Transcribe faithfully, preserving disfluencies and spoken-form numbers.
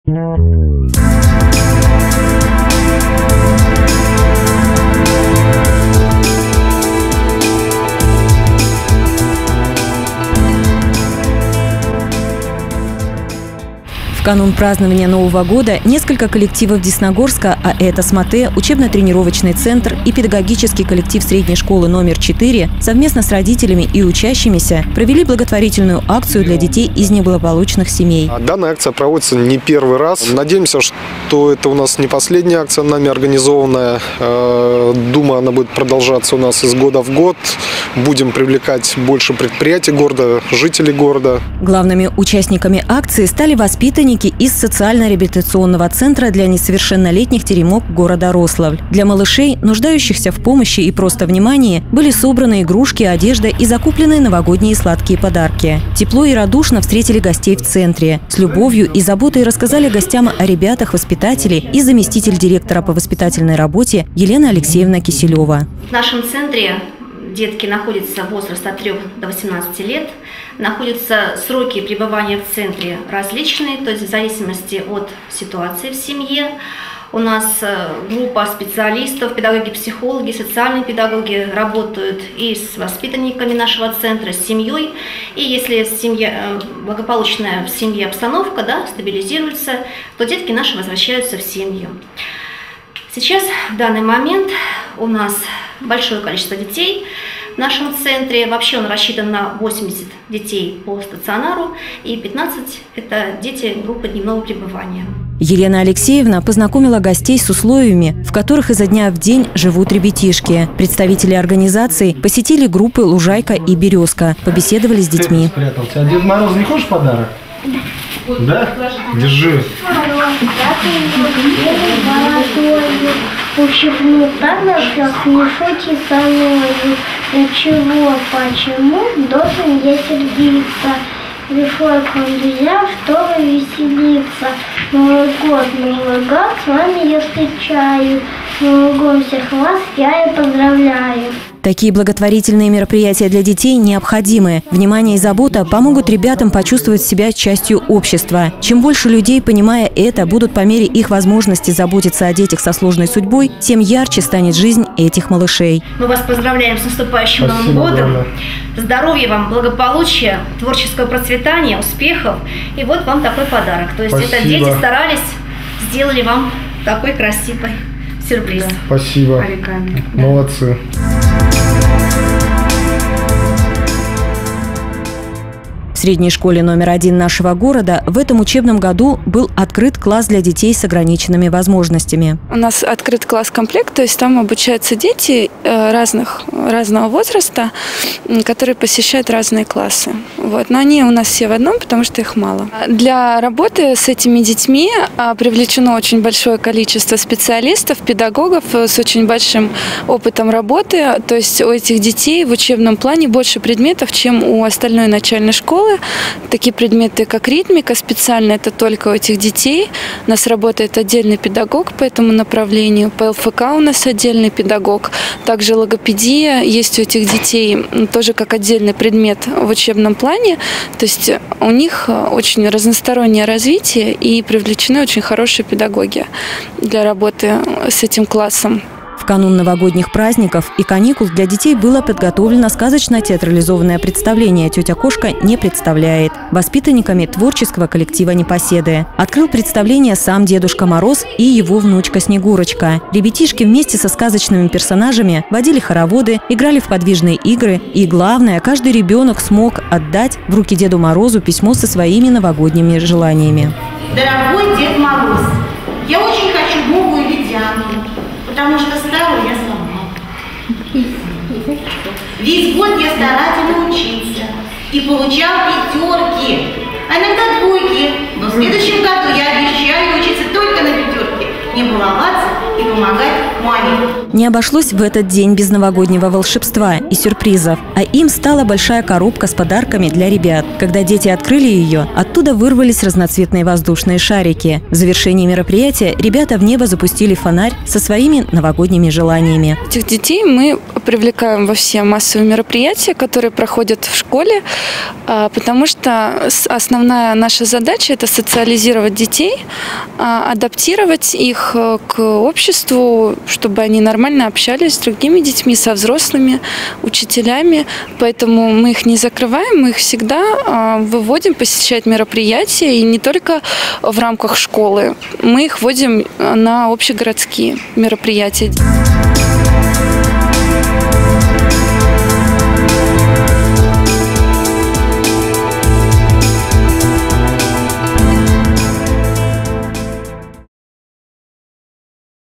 В канун празднования Нового года несколько коллективов Десногорска, а это СМАТЭ, учебно-тренировочный центр и педагогический коллектив средней школы номер четыре совместно с родителями и учащимися провели благотворительную акцию для детей из неблагополучных семей. Данная акция проводится не первый раз. Надеемся, что это у нас не последняя акция нами организованная. Думаю, она будет продолжаться у нас из года в год. Будем привлекать больше предприятий города, жителей города. Главными участниками акции стали воспитанники из социально-реабилитационного центра для несовершеннолетних «Теремок» города Рославль. Для малышей, нуждающихся в помощи и просто внимании, были собраны игрушки, одежда и закупленные новогодние сладкие подарки. Тепло и радушно встретили гостей в центре. С любовью и заботой рассказали гостям о ребятах воспитатели и заместитель директора по воспитательной работе Елена Алексеевна Киселева. В нашем центре детки находятся возраст от трёх до восемнадцати лет. Находятся сроки пребывания в центре различные, то есть в зависимости от ситуации в семье. У нас группа специалистов, педагоги-психологи, социальные педагоги работают и с воспитанниками нашего центра, с семьей. И если семья, благополучная в семье обстановка, да, стабилизируется, то детки наши возвращаются в семью. Сейчас, в данный момент, у нас большое количество детей в нашем центре. Вообще он рассчитан на восемьдесят детей по стационару и пятнадцать – это дети группы дневного пребывания. Елена Алексеевна познакомила гостей с условиями, в которых изо дня в день живут ребятишки. Представители организации посетили группы «Лужайка» и «Березка», побеседовали с детьми. А Дед Мороз не хочешь подарок? Да? Держи. Ущипну так, как не шути со мною. Для чего, почему должен я сердиться? Пришел к вам, друзья, чтобы веселиться. Новый год, Новый год, с вами я встречаю. Новый год, всех вас я и поздравляю. Такие благотворительные мероприятия для детей необходимы. Внимание и забота помогут ребятам почувствовать себя частью общества. Чем больше людей, понимая это, будут по мере их возможности заботиться о детях со сложной судьбой, тем ярче станет жизнь этих малышей. Мы вас поздравляем с наступающим Спасибо, Новым годом. Бога. Здоровья вам, благополучия, творческого процветания, успехов. И вот вам такой подарок. То есть Спасибо. это дети старались, сделали вам такой красивый сюрприз. Да. Спасибо. Оригами. Молодцы. В средней школе номер один нашего города в этом учебном году был открыт класс для детей с ограниченными возможностями. У нас открыт класс-комплект, то есть там обучаются дети разных, разного возраста, которые посещают разные классы. Вот. Но они у нас все в одном, потому что их мало. Для работы с этими детьми привлечено очень большое количество специалистов, педагогов с очень большим опытом работы. То есть у этих детей в учебном плане больше предметов, чем у остальной начальной школы. Такие предметы, как ритмика, специально это только у этих детей. У нас работает отдельный педагог по этому направлению. По ЛФК у нас отдельный педагог. Также логопедия есть у этих детей тоже как отдельный предмет в учебном плане. То есть у них очень разностороннее развитие и привлечены очень хорошие педагоги для работы с этим классом. В канун новогодних праздников и каникул для детей было подготовлено сказочно-театрализованное представление «Тетя Кошка не представляет» воспитанниками творческого коллектива «Непоседы». Открыл представление сам Дедушка Мороз и его внучка Снегурочка. Ребятишки вместе со сказочными персонажами водили хороводы, играли в подвижные игры. И главное, каждый ребенок смог отдать в руки Деду Морозу письмо со своими новогодними желаниями. Дорогой Дед Мороз, я очень хочу новую ледяную, потому что старую я сломал. Весь год я старательно учился и получал пятерки, а иногда двойки. Но в следующем году я обещаю учиться только на пятерке, не баловаться и помогать маме. Не обошлось в этот день без новогоднего волшебства и сюрпризов. А им стала большая коробка с подарками для ребят. Когда дети открыли ее, оттуда вырвались разноцветные воздушные шарики. В завершении мероприятия ребята в небо запустили фонарь со своими новогодними желаниями. Этих детей мы привлекаем во все массовые мероприятия, которые проходят в школе, потому что основная наша задача – это социализировать детей, адаптировать их к обществу, чтобы они нормально общались с другими детьми, со взрослыми, учителями. Поэтому мы их не закрываем, мы их всегда выводим посещать мероприятия, и не только в рамках школы. Мы их вводим на общегородские мероприятия.